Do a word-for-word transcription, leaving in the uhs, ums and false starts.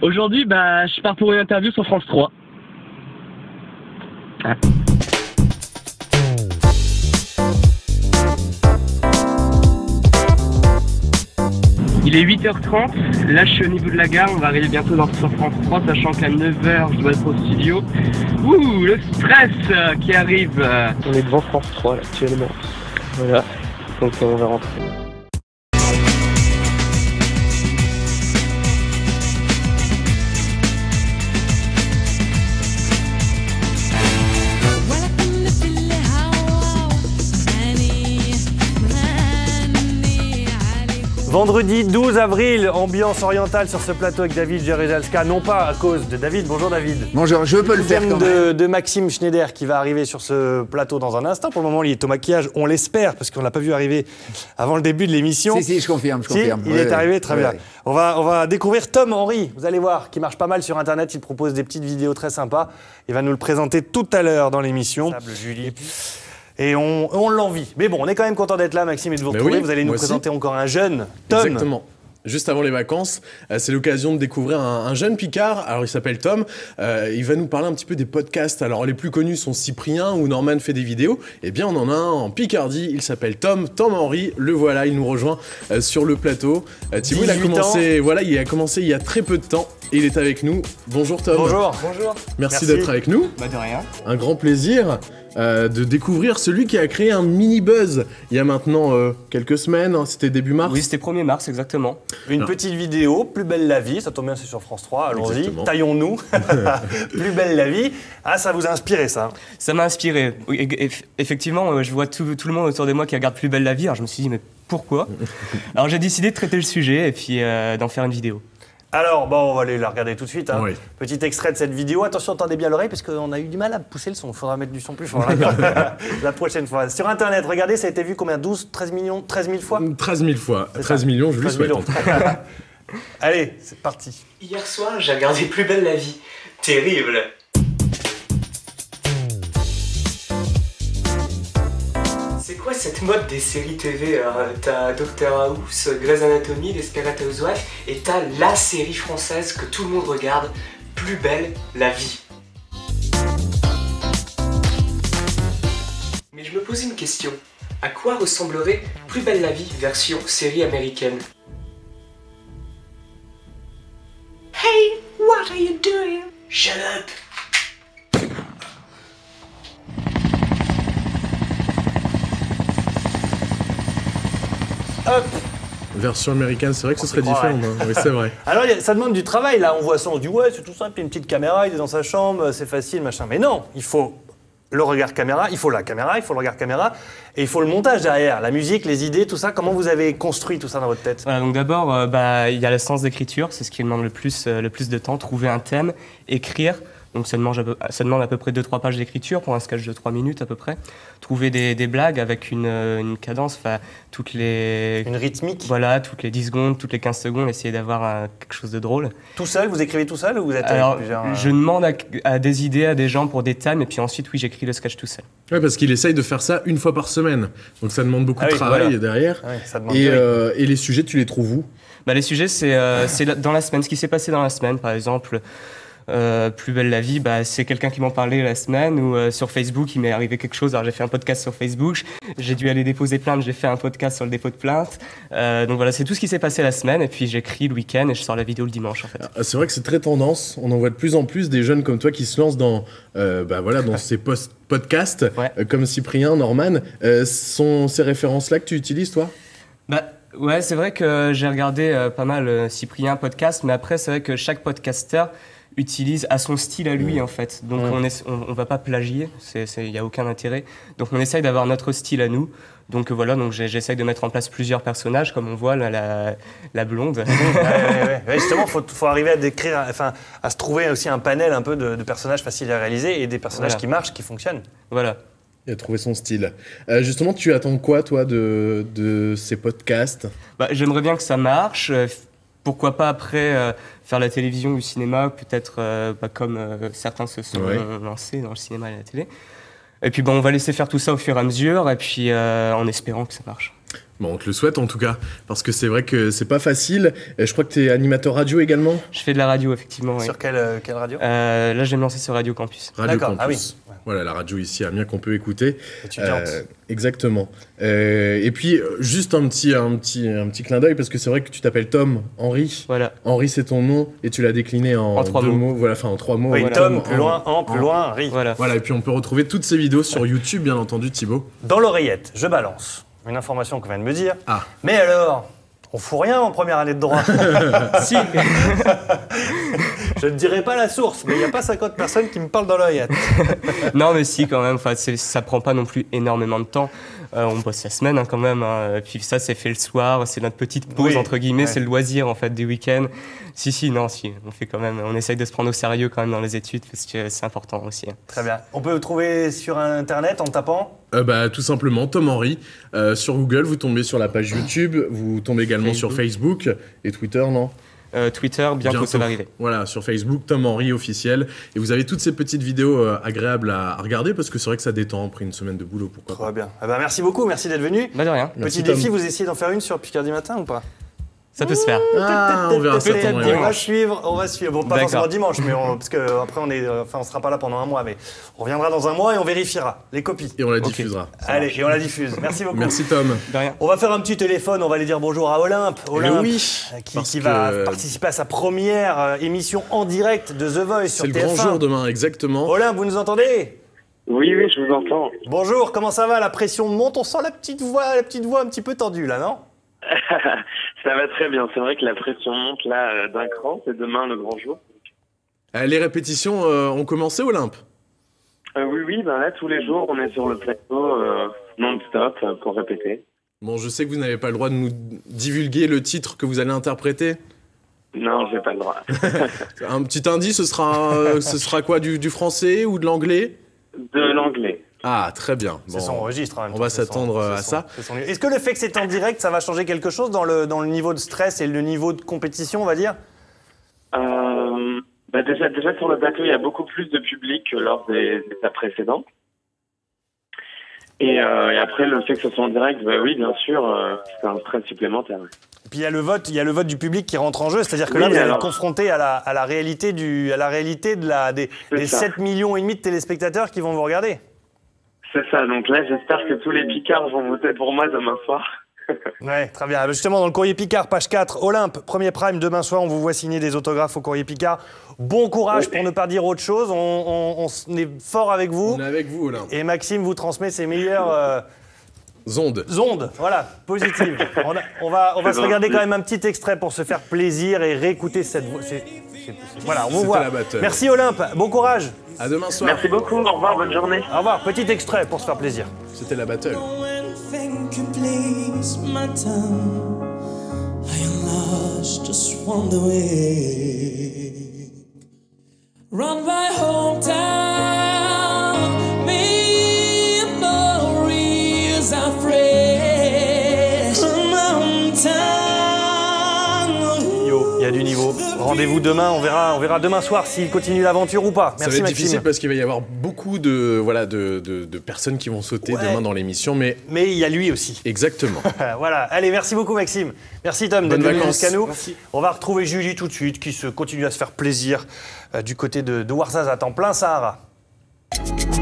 Aujourd'hui, bah, je pars pour une interview sur France trois. Ah. Il est huit heures trente, là je suis au niveau de la gare, on va arriver bientôt dans, sur France trois, sachant qu'à neuf heures je dois être au studio. Ouh, le stress euh, qui arrive. euh. On est devant France trois là, actuellement. Voilà, donc on va rentrer. Vendredi douze avril, ambiance orientale sur ce plateau avec David Jerejalska, non pas à cause de David. Bonjour David. Bonjour, je peux le faire quand de, même. de Maxime Schneider qui va arriver sur ce plateau dans un instant. Pour le moment, il est au maquillage, on l'espère, parce qu'on ne l'a pas vu arriver avant le début de l'émission. Si, si, je confirme, je si, confirme. il ouais, est ouais, arrivé, très ouais, bien. ouais. On va, on va découvrir Tom Henry, vous allez voir, qui marche pas mal sur Internet. Il propose des petites vidéos très sympas. Il va nous le présenter tout à l'heure dans l'émission. Julie. Et on, on l'envie. Mais bon, on est quand même content d'être là, Maxime, et de vous retrouver. Oui, vous allez nous présenter aussi encore un jeune, Tom. Exactement. Juste avant les vacances, euh, c'est l'occasion de découvrir un, un jeune Picard. Alors il s'appelle Tom, euh, il va nous parler un petit peu des podcasts. Alors les plus connus sont Cyprien où Norman fait des vidéos. Eh bien on en a un en Picardie, il s'appelle Tom, Tom Henry. Le voilà, il nous rejoint euh, sur le plateau. Euh, Thibaut, il a commencé, voilà, il a commencé il y a très peu de temps et il est avec nous. Bonjour Tom. Bonjour. Bonjour. Merci, Merci. d'être avec nous. Bah de rien. Un grand plaisir. Euh, de découvrir celui qui a créé un mini buzz il y a maintenant euh, quelques semaines, hein, c'était début mars. Oui, c'était premier mars, exactement. Une Alors. petite vidéo, Plus belle la vie, ça tombe bien, c'est sur France trois, allons-y, Exactement. taillons-nous. Plus belle la vie. Ah, ça vous a inspiré ça? Ça m'a inspiré. Oui, eff- Effectivement, je vois tout, tout le monde autour de moi qui regarde Plus belle la vie, alors je me suis dit, mais pourquoi? Alors j'ai décidé de traiter le sujet et puis euh, d'en faire une vidéo. Alors, bon, on va aller la regarder tout de suite. Hein. Oui. Petit extrait de cette vidéo. Attention, tendez bien l'oreille, parce qu'on a eu du mal à pousser le son. Il faudra mettre du son plus fort la prochaine fois. Sur Internet, regardez, ça a été vu combien? douze, treize millions, treize mille fois? treize mille fois. C'est treize ça. millions, je lui treize souhaite. millions. Allez, c'est parti. Hier soir, j'ai regardé Plus belle la vie. Terrible. C'est quoi cette mode des séries T V? Alors, t'as Doctor House, Grey's Anatomy, Desperate Housewives, et t'as la série française que tout le monde regarde, Plus belle la vie. Mais je me posais une question. À quoi ressemblerait Plus belle la vie version série américaine? Hey, what are you doing? Shut up! Hop. Version américaine, c'est vrai que ce On serait s'y croirait. différent. hein. Oui, c'est vrai. Alors, y a- ça demande du travail, là. On voit ça, on se dit, ouais, c'est tout simple, il y a une petite caméra, il est dans sa chambre, c'est facile, machin. Mais non, il faut le regard caméra, il faut la caméra, il faut le regard caméra, et il faut le montage derrière, la musique, les idées, tout ça. Comment vous avez construit tout ça dans votre tête? Voilà, donc d'abord, euh, bah, il y a la séance d'écriture, c'est ce qui demande le plus, euh, le plus de temps, trouver un thème, écrire. Donc ça demande, à peu, ça demande à peu près deux trois pages d'écriture pour un sketch de trois minutes à peu près. Trouver des, des blagues avec une, euh, une cadence, enfin toutes les... Une rythmique? Voilà, toutes les dix secondes, toutes les quinze secondes, essayer d'avoir un- quelque chose de drôle. Tout seul, vous écrivez tout seul ou vous êtes Alors, avec plusieurs... euh, je demande à, à des idées à des gens pour des thèmes, et puis ensuite, oui, j'écris le sketch tout seul. Ouais, parce qu'il essaye de faire ça une fois par semaine. Donc ça demande beaucoup Ah de oui, travail voilà. derrière. Ouais, ça demande Et, du rythme. euh, et les sujets, tu les trouves où? Bah, les sujets, c'est euh, c'est la- dans la semaine, ce qui s'est passé dans la semaine, par exemple. Euh, Plus belle la vie, bah, c'est quelqu'un qui m'en parlait la semaine, ou euh, sur Facebook il m'est arrivé quelque chose, alors j'ai fait un podcast sur Facebook, j'ai dû aller déposer plainte, j'ai fait un podcast sur le dépôt de plainte, euh, donc voilà, c'est tout ce qui s'est passé la semaine, et puis j'écris le week-end et je sors la vidéo le dimanche en fait. Ah, C'est vrai que c'est très tendance. On en voit de plus en plus des jeunes comme toi qui se lancent dans, euh, bah voilà, dans ces post podcasts, Ouais. euh, comme Cyprien, Norman. Euh, sont ces références-là que tu utilises, toi? Bah ouais, c'est vrai que j'ai regardé euh, pas mal euh, Cyprien podcast, mais après c'est vrai que chaque podcasteur utilise à son style à lui en fait. Donc Mmh. on est, on, on va pas plagier, c'est, c'est, y a aucun intérêt. Donc on essaye d'avoir notre style à nous. Donc euh, voilà, donc j'ai- j'essaye de mettre en place plusieurs personnages, comme on voit là, la, la blonde. Ouais, ouais, ouais. Ouais, justement, il faut, faut arriver à décrire, enfin, à se trouver aussi un panel un peu de, de personnages faciles à réaliser et des personnages Voilà. qui marchent, qui fonctionnent. Voilà. Il a trouvé son style. Euh, justement, tu attends quoi, toi, de, de ces podcasts? Bah, j'aimerais bien que ça marche. Euh, Pourquoi pas après euh, faire la télévision ou le cinéma, peut-être euh, bah, comme euh, certains se sont Ouais. lancés dans le cinéma et la télé. Et puis bon, on va laisser faire tout ça au fur et à mesure, et puis euh, en espérant que ça marche. Bon, on te le souhaite en tout cas, parce que c'est vrai que c'est pas facile. Et je crois que tu es animateur radio également. Je fais de la radio, effectivement. Oui. Sur quelle, euh, quelle radio euh, Là, je vais me lancer sur Radio Campus. Radio D'accord, Campus. ah oui. Voilà, la radio ici à Amiens qu'on peut écouter. Étudiante. Euh, exactement. Euh, et puis, euh, juste un petit, un, petit, un petit clin d'œil, parce que c'est vrai que tu t'appelles Tom Henry. Voilà. Henry, c'est ton nom, et tu l'as décliné en, En trois deux mots. mots. Voilà, enfin en trois mots. Oui, Voilà. Tom, En- plus loin, en, plus loin, Ri. Voilà. Voilà, et puis on peut retrouver toutes ces vidéos sur YouTube, bien entendu, Thibaut. Dans l'oreillette, je balance une information qu'on vient de me dire. Ah. Mais alors, on fout rien en première année de droit. Si. Je ne dirai pas la source, mais il n'y a pas cinquante personnes qui me parlent dans l'oreillette. Non, mais si, quand même. Enfin, c'est- ça prend pas non plus énormément de temps. Euh, on bosse la semaine, hein, quand même. Hein. Et puis ça, c'est fait le soir. C'est notre petite pause, Oui, entre guillemets. ouais. C'est le loisir, en fait, du week-end. Si, si, non, si. On fait quand même. On essaye de se prendre au sérieux, quand même, dans les études, parce que c'est important aussi. Hein. Très bien. On peut vous trouver sur Internet en tapant Euh, bah, tout simplement, Tom Henry. Euh, sur Google, vous tombez sur la page YouTube, vous tombez également Facebook. sur Facebook et Twitter, non? Euh, Twitter, bientôt, ça va arriver. Voilà, sur Facebook, Tom Henry officiel. Et vous avez toutes ces petites vidéos euh, agréables à, à regarder parce que c'est vrai que ça détend après une semaine de boulot, pourquoi pas. Très bien. Eh ben, merci beaucoup, merci d'être venu. Bah, de rien. Merci, Petit Tom. défi, vous essayez d'en faire une sur Picardie Matin ou pas? Ça peut se faire. Ah, on verra ça Peut-être pendant les on va dimanche. suivre, on va suivre. Bon, pas D'accord. forcément dimanche, mais on, parce que après on est, enfin on sera pas là pendant un mois, mais on reviendra dans un mois et on vérifiera les copies. Et on la Ok. diffusera. Allez, et on la diffuse. Merci beaucoup. Merci Tom. De rien. On va faire un petit téléphone, on va aller dire bonjour à Olympe. Olympe, Eh oui, euh, qui, parce qui va que- participer à sa première euh, émission en direct de The Voice sur C'est le T F un. grand jour demain, exactement. Olympe, vous nous entendez? Oui, oui, je vous entends. Bonjour, comment ça va? La pression monte, on sent la petite voix, la petite voix un petit peu tendue là, non? Ça va très bien. C'est vrai que la pression monte là euh, d'un cran. C'est demain le grand jour. Euh, les répétitions euh, ont commencé, Olympe? Euh, oui, oui, ben là, tous les jours, on est sur le plateau euh, non-stop euh, pour répéter. Bon, je sais que vous n'avez pas le droit de nous divulguer le titre que vous allez interpréter. Non, j'ai pas le droit. Un petit indice, ce sera, euh, ce sera quoi, du, du français ou de l'anglais? De l'anglais. Ah, très bien. C'est Bon. son registre. en même on temps, va c'est son- s'attendre, euh, c'est à son- ça. c'est son- Est-ce que le fait que c'est en direct, ça va changer quelque chose dans le, dans le niveau de stress et le niveau de compétition, on va dire? Euh, bah déjà, déjà, sur le bateau, il y a beaucoup plus de public que lors des des étapes précédentes. Et, euh, et après, le fait que ce soit en direct, bah oui, bien sûr, euh, c'est un stress supplémentaire. Puis il y a le vote, il y a le vote du public qui rentre en jeu, c'est-à-dire que Oui, là vous allez alors- être confronté à la, à la réalité du, à la réalité de la, des, C'est des ça. sept millions et demi de téléspectateurs qui vont vous regarder. C'est ça. Donc là, j'espère que tous les Picards vont voter pour moi demain soir. Ouais, très bien. Justement, dans le Courrier Picard, page quatre, Olympe, premier prime, demain soir, on vous voit signer des autographes au Courrier Picard. Bon courage pour ne pas dire autre chose, on, on- on est fort avec vous. On est avec vous, Olympe. Et Maxime vous transmet ses meilleures euh, Zonde. ondes, voilà, positives. On, a- on va, on va C'est se regarder gentil. quand même un petit extrait pour se faire plaisir et réécouter cette voix. C'est- c'est- c'est- Voilà, on vous C'était voit. la battle. Merci Olympe, bon courage. À demain soir. Merci beaucoup. Au revoir. Bonne journée. Au revoir, petit extrait pour se faire plaisir. C'était la battle. Anything can please my tongue. I am lost, just wander away. Run my hometown, memories are fresh. Mountain. Yo, il y a du niveau. Rendez-vous demain, on verra, on verra demain soir s'il continue l'aventure ou pas. Ça Merci va être Maxime. difficile parce qu'il va y avoir beaucoup de, voilà, de, de, de personnes qui vont sauter Ouais. demain dans l'émission, mais Mais il y a lui aussi. exactement. Voilà, allez, merci beaucoup Maxime. Merci Tom d'être Bonnes venu vacances. jusqu'à nous. Merci. On va retrouver Julie tout de suite qui se continue à se faire plaisir euh, du côté de, de Ouarzazate en plein Sahara.